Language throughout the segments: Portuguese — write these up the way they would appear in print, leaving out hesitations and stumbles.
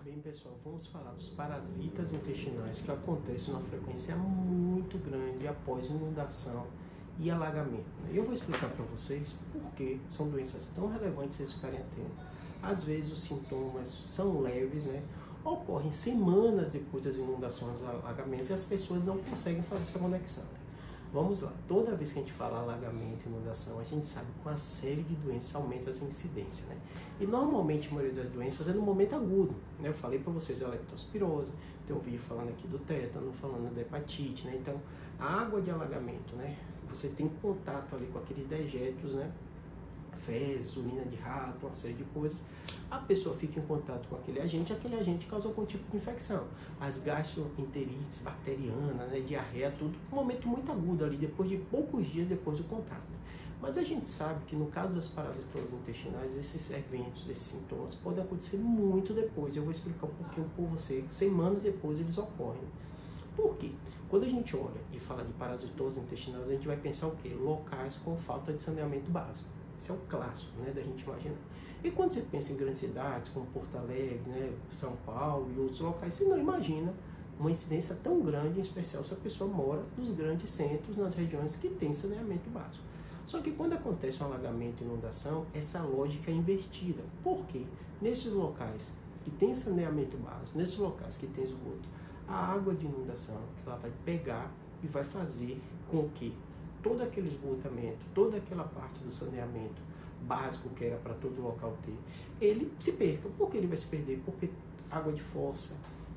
Bem, pessoal, vamos falar dos parasitas intestinais que acontecem numa frequência muito grande após inundação e alagamento. Eu vou explicar para vocês por que são doenças tão relevantes vocês ficarem atentos. Às vezes os sintomas são leves, ocorrem semanas depois das inundações e alagamentos e as pessoas não conseguem fazer essa conexão. Vamos lá, toda vez que a gente fala alagamento, inundação, a gente sabe que uma série de doenças aumenta essa incidência, E normalmente a maioria das doenças é no momento agudo, Eu falei para vocês da leptospirose, tem um vídeo falando aqui do tétano, falando da hepatite, Então, a água de alagamento, Você tem contato ali com aqueles dejetos, fezes, urina de rato, uma série de coisas, a pessoa fica em contato com aquele agente causa algum tipo de infecção. As gastroenterites bacterianas, diarreia, tudo, um momento muito agudo ali, depois de poucos dias depois do contato. Mas a gente sabe que no caso das parasitoses intestinais, esses eventos, esses sintomas podem acontecer muito depois. Eu vou explicar um pouquinho por você, semanas depois eles ocorrem. Por quê? Quando a gente olha e fala de parasitoses intestinais, a gente vai pensar o quê? Locais com falta de saneamento básico. Isso é o clássico, da gente imaginar. E quando você pensa em grandes cidades, como Porto Alegre, São Paulo e outros locais, você não imagina uma incidência tão grande, em especial se a pessoa mora nos grandes centros, nas regiões que tem saneamento básico. Só que quando acontece um alagamento e inundação, essa lógica é invertida. Por quê? Nesses locais que tem saneamento básico, nesses locais que tem esgoto, a água de inundação ela vai pegar e vai fazer com que todo aquele esgotamento, toda aquela parte do saneamento básico que era para todo local ter, ele se perca. Por que ele vai se perder? Porque água de fossa,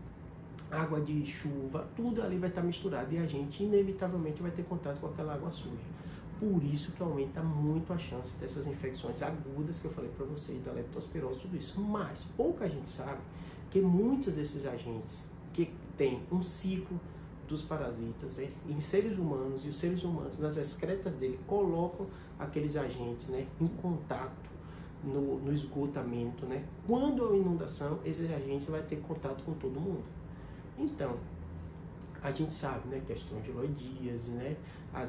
água de chuva, tudo ali vai estar misturado e a gente inevitavelmente vai ter contato com aquela água suja. Por isso que aumenta muito a chance dessas infecções agudas que eu falei para vocês, da leptospirose, tudo isso. Mas pouca gente sabe que muitos desses agentes que têm um ciclo dos parasitas em seres humanos, e os seres humanos nas excretas dele colocam aqueles agentes em contato no esgotamento. Quando há inundação, esse agente vai ter contato com todo mundo. Então, a gente sabe, que a estrongiloidíase, a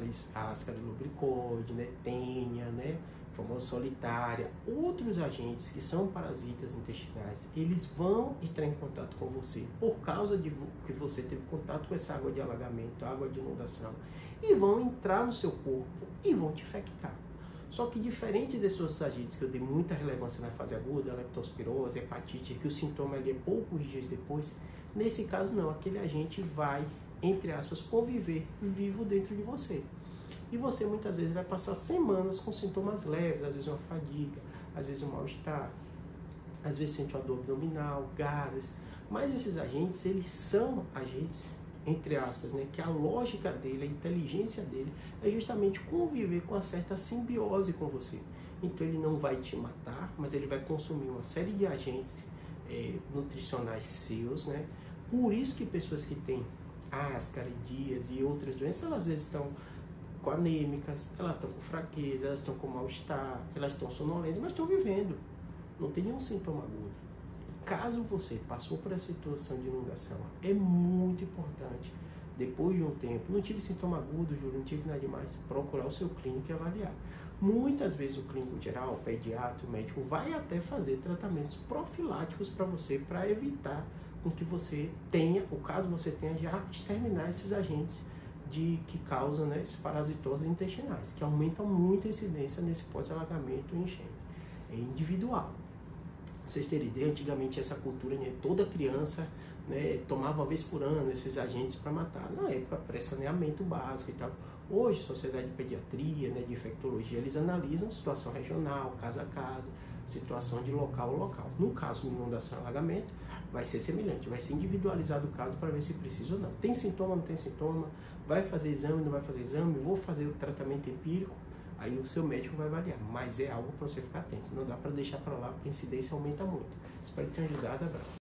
ascarilobacter, tênia, famosa solitária, outros agentes que são parasitas intestinais, eles vão entrar em contato com você por causa de que você teve contato com essa água de alagamento, água de inundação, e vão entrar no seu corpo e vão te infectar. Só que diferente desses outros agentes que eu dei muita relevância na fase aguda, a leptospirose, a hepatite, que o sintoma ali é poucos dias depois, nesse caso não, aquele agente vai, entre aspas, conviver vivo dentro de você. E você muitas vezes vai passar semanas com sintomas leves, às vezes uma fadiga, às vezes um mal-estar, às vezes sente uma dor abdominal, gases. Mas esses agentes, eles são agentes, entre aspas, que a lógica dele, a inteligência dele, é justamente conviver com uma certa simbiose com você. Então ele não vai te matar, mas ele vai consumir uma série de agentes nutricionais seus, Por isso que pessoas que têm ascaridíase e outras doenças, elas às vezes estão com anêmicas, elas estão com fraqueza, elas estão com mal-estar, elas estão sonolentes, mas estão vivendo. Não tem nenhum sintoma agudo. Caso você passou por essa situação de inundação, é muito importante, depois de um tempo, não tive sintoma agudo, Júlio, não tive nada demais, procurar o seu clínico e avaliar. Muitas vezes o clínico geral, o pediatra, o médico, vai até fazer tratamentos profiláticos para você, para evitar com que você tenha, ou caso você tenha, já exterminar esses agentes que causam esses parasitoses intestinais, que aumentam muito a incidência nesse pós-alagamento e enchente. É individual. Pra vocês terem ideia, antigamente essa cultura, toda criança tomava uma vez por ano esses agentes para matar, na época pré-saneamento básico e tal. Hoje, Sociedade de Pediatria, de Infectologia, eles analisam situação regional, caso a caso, situação de local a local. No caso de inundação e alagamento, vai ser semelhante, vai ser individualizado o caso para ver se precisa ou não. Tem sintoma, não tem sintoma, vai fazer exame, não vai fazer exame, vou fazer o tratamento empírico, aí o seu médico vai avaliar, mas é algo para você ficar atento, não dá para deixar para lá porque a incidência aumenta muito. Espero que tenha ajudado, abraço.